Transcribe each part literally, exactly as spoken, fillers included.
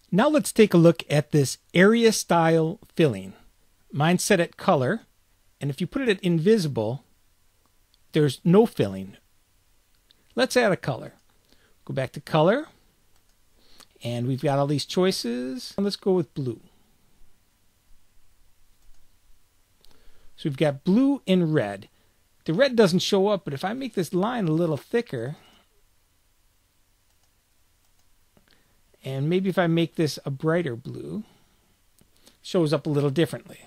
Now let's take a look at this area style filling. Mine's set at color, and if you put it at invisible, there's no filling. Let's add a color. Go back to color, and we've got all these choices. Let's go with blue. So we've got blue and red. The red doesn't show up, but if I make this line a little thicker, and maybe if I make this a brighter blue, shows up a little differently.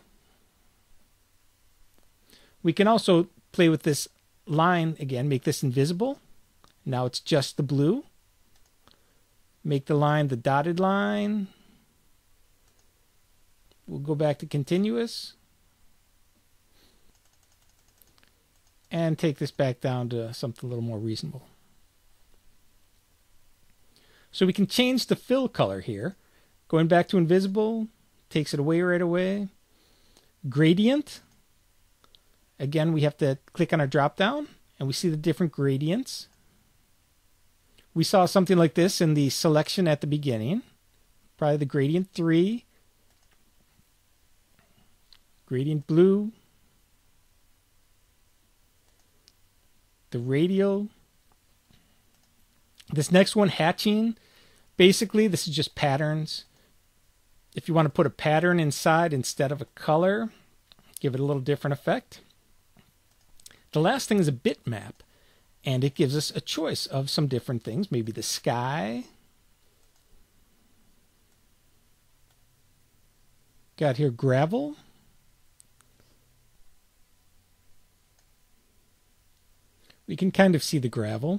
We can also play with this line again, make this invisible. Now it's just the blue. Make the line the dotted line. We'll go back to continuous. And take this back down to something a little more reasonable. So we can change the fill color here. Going back to invisible, takes it away right away. Gradient. Again, we have to click on our drop down and we see the different gradients. We saw something like this in the selection at the beginning. Probably the gradient three. Gradient blue. The radial. This next one, hatching. Basically, this is just patterns. If you want to put a pattern inside instead of a color, give it a little different effect. The last thing is a bitmap, and it gives us a choice of some different things. Maybe the sky. Got here gravel. We can kind of see the gravel.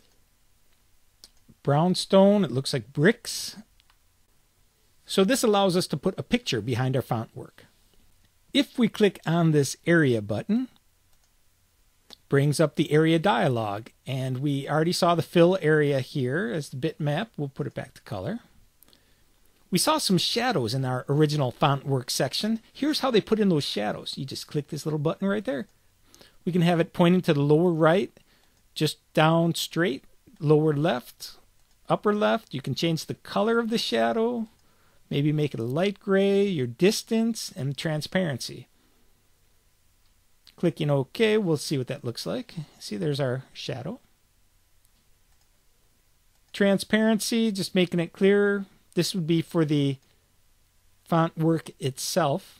Brownstone, it looks like bricks. So this allows us to put a picture behind our font work. If we click on this area button, brings up the area dialog, and we already saw the fill area here as the bitmap. We'll put it back to color. We saw some shadows in our original font work section. Here's how they put in those shadows. You just click this little button right there. We can have it pointing to the lower right, just down straight, lower left, upper left. You can change the color of the shadow, maybe make it a light gray, your distance, and transparency. Clicking OK, we'll see what that looks like. See, there's our shadow. Transparency, just making it clearer. This would be for the font work itself.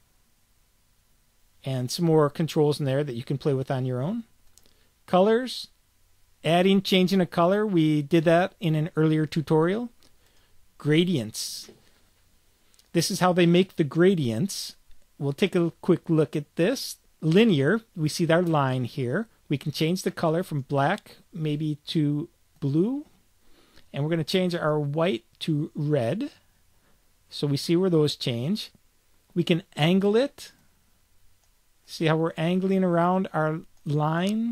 And some more controls in there that you can play with on your own. Colors, adding, changing a color. We did that in an earlier tutorial. Gradients. This is how they make the gradients. We'll take a quick look at this. Linear, we see our line here. We can change the color from black maybe to blue. And we're going to change our white to red. So we see where those change. We can angle it. See how we're angling around our line?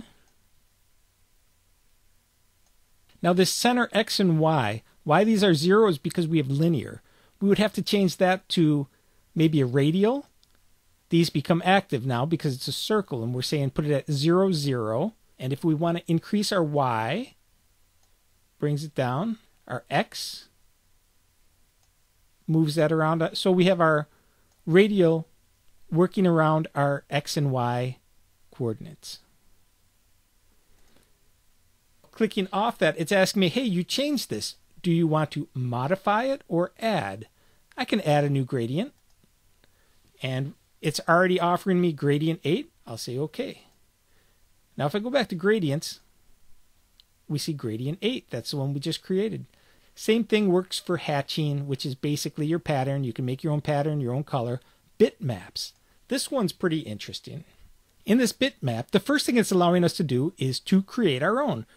Now this center X and Y, why these are zeros because we have linear. We would have to change that to maybe a radial. These become active now because it's a circle, and we're saying put it at zero, zero. And if we want to increase our Y, brings it down. Our X moves that around. So we have our radial working around our X and Y coordinates. Clicking off that, it's asking me, hey, you changed this. Do you want to modify it or add? I can add a new gradient. And it's already offering me gradient eight. I'll say OK. Now if I go back to gradients, we see gradient eight. That's the one we just created. Same thing works for hatching, which is basically your pattern. You can make your own pattern, your own color. Bitmaps. This one's pretty interesting. In this bitmap, the first thing it's allowing us to do is to create our own.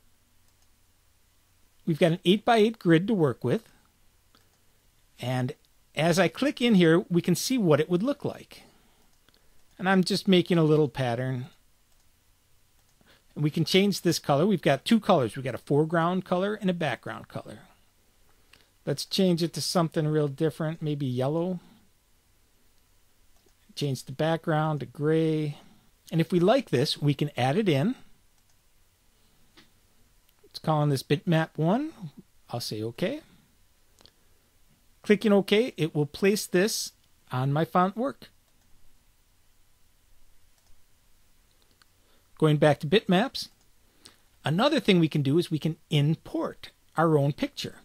We've got an eight by eight grid to work with. And as I click in here, we can see what it would look like. And I'm just making a little pattern. And we can change this color. We've got two colors. We've got a foreground color and a background color. Let's change it to something real different, maybe yellow. Change the background to gray. And if we like this, we can add it in. Let's call this bitmap one. I'll say OK. Clicking OK, it will place this on my font work. Going back to bitmaps, another thing we can do is we can import our own picture.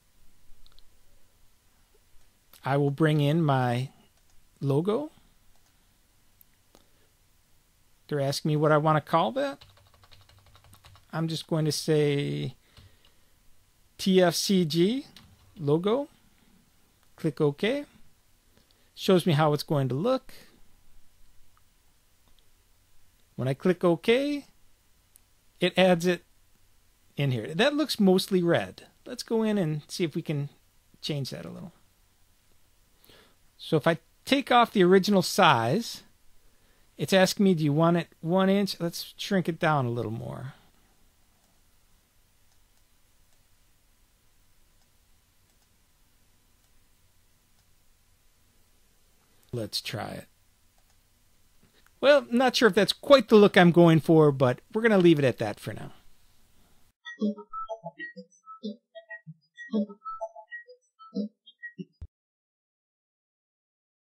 I will bring in my logo. They're asking me what I want to call that. I'm just going to say T F C G logo. Click OK. Shows me how it's going to look. When I click OK, it adds it in here. That looks mostly red. Let's go in and see if we can change that a little. So if I take off the original size, it's asking me, do you want it one inch? Let's shrink it down a little more. Let's try it. Well, not sure if that's quite the look I'm going for, but we're going to leave it at that for now.